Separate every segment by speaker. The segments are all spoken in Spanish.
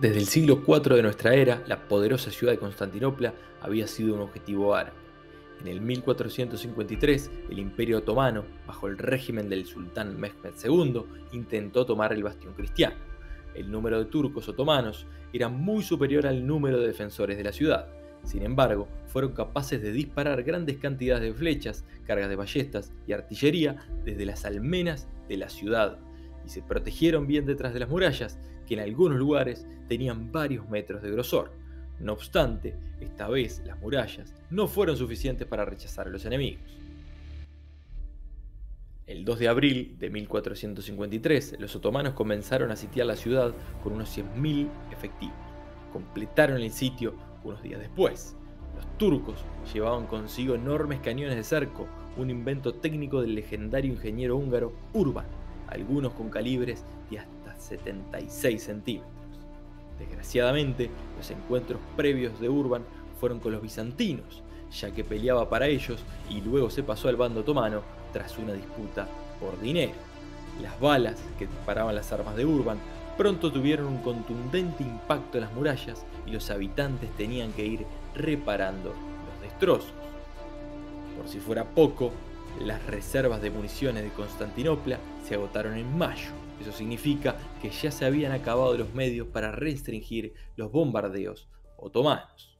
Speaker 1: Desde el siglo IV de nuestra era, la poderosa ciudad de Constantinopla había sido un objetivo árabe. En el 1453, el Imperio Otomano, bajo el régimen del sultán Mehmed II, intentó tomar el bastión cristiano. El número de turcos otomanos era muy superior al número de defensores de la ciudad. Sin embargo, fueron capaces de disparar grandes cantidades de flechas, cargas de ballestas y artillería desde las almenas de la ciudad, y se protegieron bien detrás de las murallas, que en algunos lugares tenían varios metros de grosor. No obstante, esta vez las murallas no fueron suficientes para rechazar a los enemigos. El 2 de abril de 1453, los otomanos comenzaron a sitiar la ciudad con unos 100.000 efectivos. Completaron el sitio unos días después. Los turcos llevaban consigo enormes cañones de cerco, un invento técnico del legendario ingeniero húngaro Urban, algunos con calibres de hasta 76 centímetros. Desgraciadamente, los encuentros previos de Urban fueron con los bizantinos, ya que peleaba para ellos y luego se pasó al bando otomano tras una disputa por dinero. Las balas que disparaban las armas de Urban pronto tuvieron un contundente impacto en las murallas y los habitantes tenían que ir reparando los destrozos. Por si fuera poco, las reservas de municiones de Constantinopla se agotaron en mayo. Eso significa que ya se habían acabado los medios para restringir los bombardeos otomanos.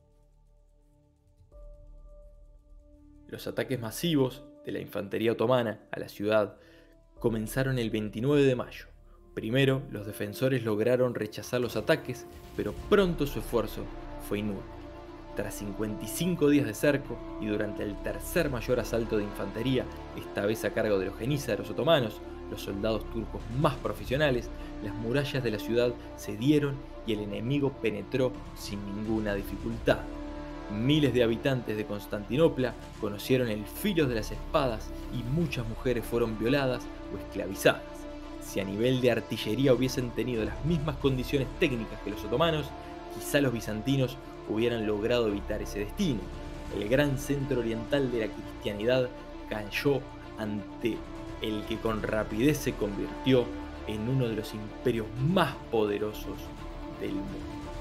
Speaker 1: Los ataques masivos de la infantería otomana a la ciudad comenzaron el 29 de mayo. Primero, los defensores lograron rechazar los ataques, pero pronto su esfuerzo fue inútil. Tras 55 días de cerco y durante el tercer mayor asalto de infantería, esta vez a cargo de los genízaros otomanos, los soldados turcos más profesionales, las murallas de la ciudad cedieron y el enemigo penetró sin ninguna dificultad. Miles de habitantes de Constantinopla conocieron el filo de las espadas y muchas mujeres fueron violadas o esclavizadas. Si a nivel de artillería hubiesen tenido las mismas condiciones técnicas que los otomanos, quizá los bizantinos hubieran logrado evitar ese destino. El gran centro oriental de la cristianidad cayó ante el que con rapidez se convirtió en uno de los imperios más poderosos del mundo.